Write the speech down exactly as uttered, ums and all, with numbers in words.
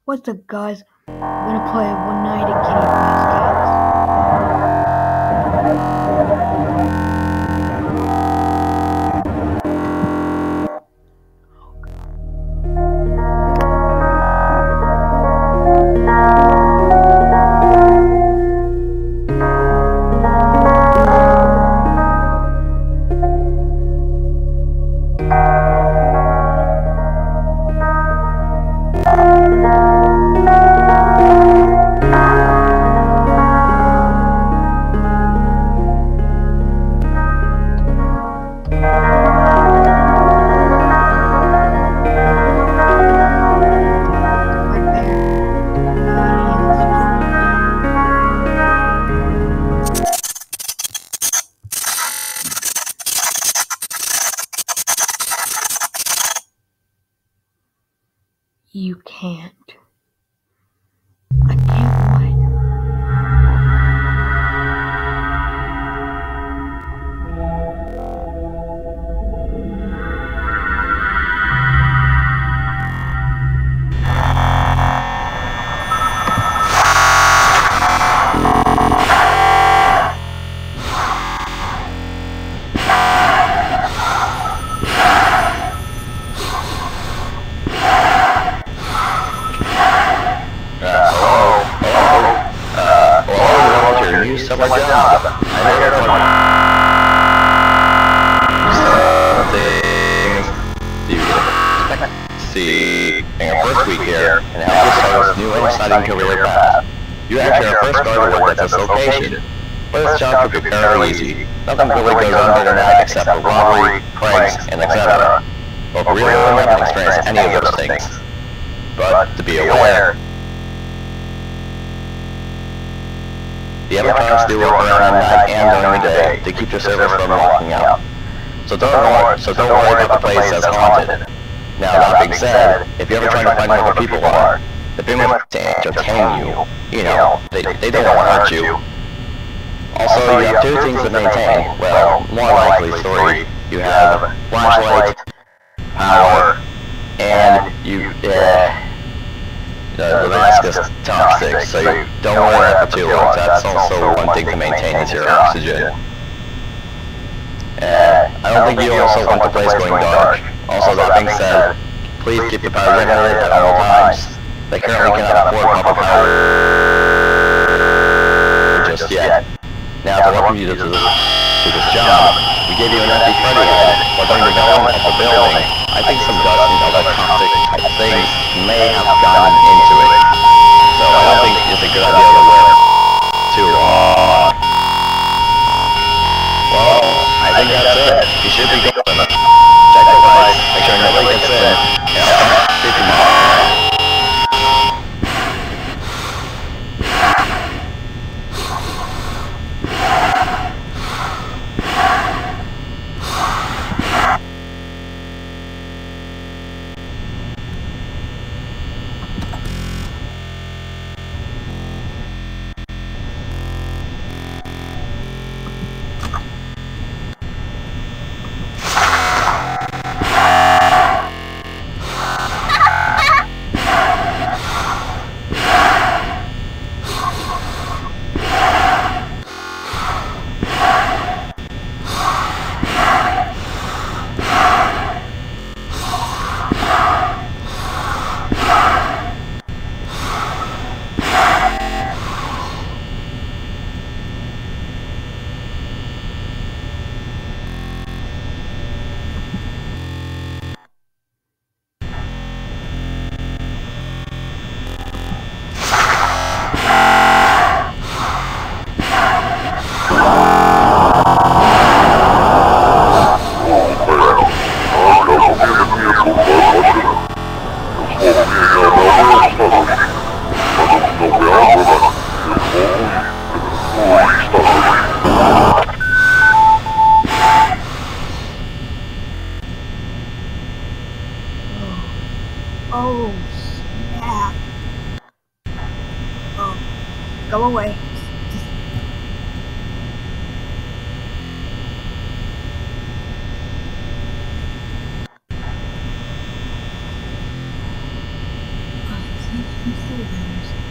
What's up, guys? We're gonna play One Night at Kitty Fast right there. You can't. I can't what? So my job, I heard something. See, in our first week here, and how this starts new and exciting to really fast. You actually are first guard to work at this location, but this job could be fairly easy. Nothing really goes on better than that except for robbery, pranks, and et cetera. But we really haven't experienced any of those things. But to be aware, the electronics do work around at night and during the day to keep your servers from locking out. So don't worry, so don't worry about the place as haunted. Now that being said, if you're ever trying to find out where people are, they're doing it to entertain you. You know, they, they don't want to hurt you. Also, you have two things to maintain. Well, more likely three. You have flashlight, power, and you, uh, The, the mask is toxic, so you don't wear it for too long. That's also one thing to maintain is your oxygen. And I don't think you also want the place going dark. Also, that being said, please keep the power generated at all times. They currently cannot afford proper power just yet. Now, to welcome you to, to, to this job, we gave you an empty Freddy head, but during the development of the building, I think some dust and other toxic type things may have gotten into it. So I don't think it's a good idea to wear too long. Well, I think that's it. You should be good. Check the lights, make sure nobody gets in. And I'll come back to you tomorrow. Oh, snap. Oh, go away. He, he still goes.